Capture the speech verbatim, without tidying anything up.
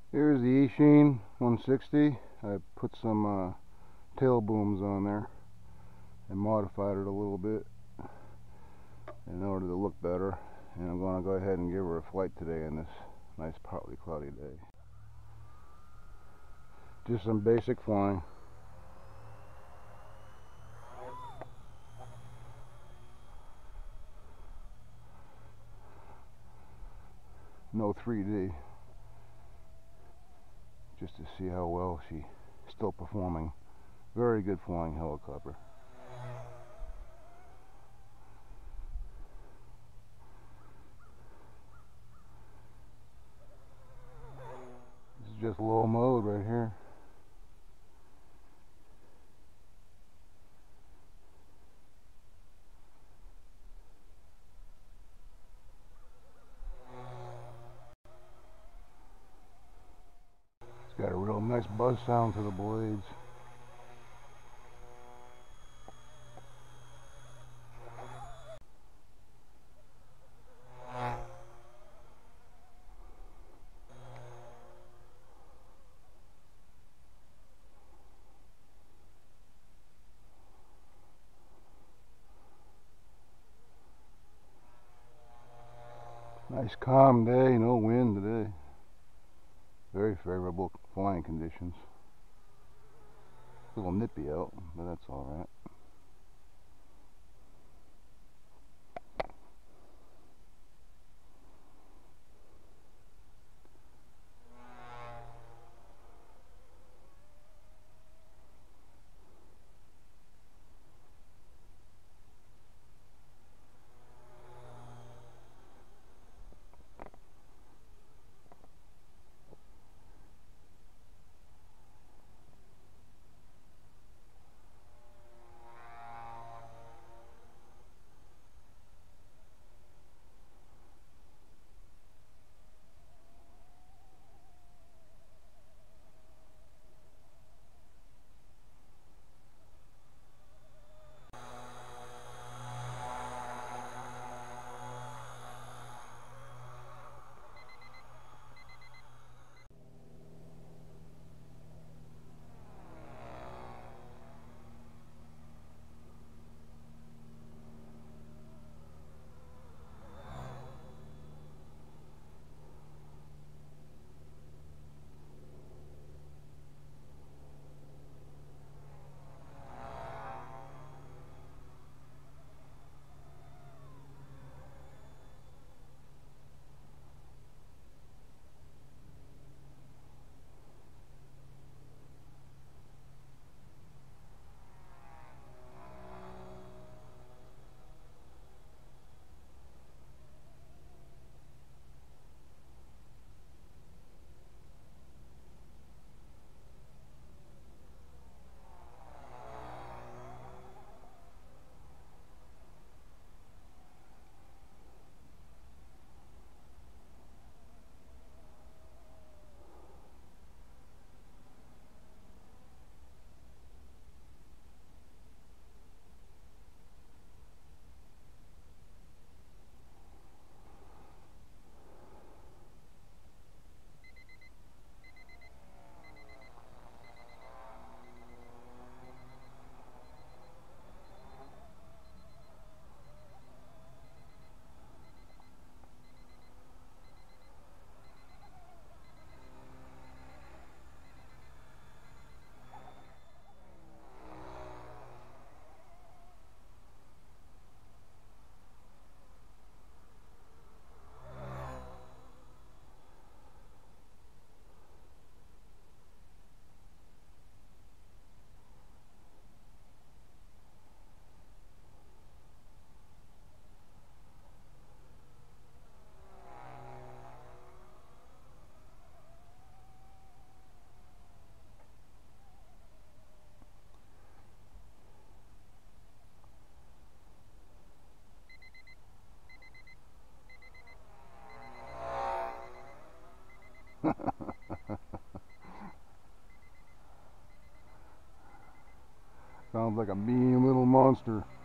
Here's the Eachine one sixty. I put some uh, tail booms on there and modified it a little bit in order to look better. And I'm going to go ahead and give her a flight today on this nice partly cloudy day. Just some basic flying. No three D. Just to see how well she's still performing. Very good flying helicopter. This is just low mode right here. It's got a real nice buzz sound to the blades. Nice calm day, no wind today. Very favorable flying conditions. A little nippy out, but that's alright. Sounds like a mean little monster.